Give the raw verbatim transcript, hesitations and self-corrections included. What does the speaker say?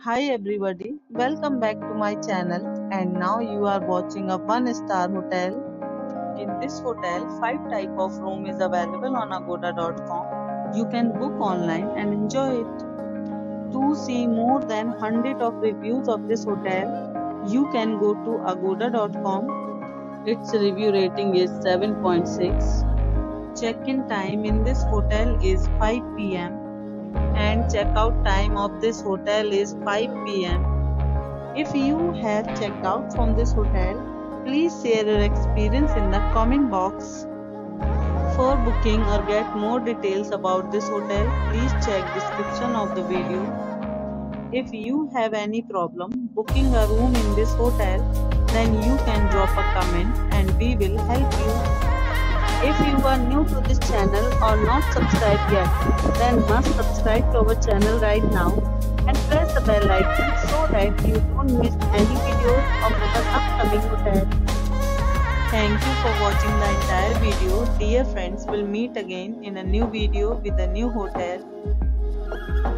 Hi everybody, welcome back to my channel, and now you are watching a one star hotel. In this hotel, five type of room is available on agoda dot com. You can book online and enjoy it. To see more than one hundred of reviews of this hotel, you can go to agoda dot com. Its review rating is seven point six. Check-in time in this hotel is five p m and check-out time of this hotel is five p m If you have checked out from this hotel, please share your experience in the comment box. For booking or get more details about this hotel, please check description of the video. If you have any problem booking a room in this hotel, then you can drop a comment and we will help you. If you are new to this channel or not subscribed yet, then must subscribe to our channel right now and press the bell icon so that you don't miss any videos of our upcoming hotel. Thank you for watching the entire video. Dear friends, we'll meet again in a new video with a new hotel.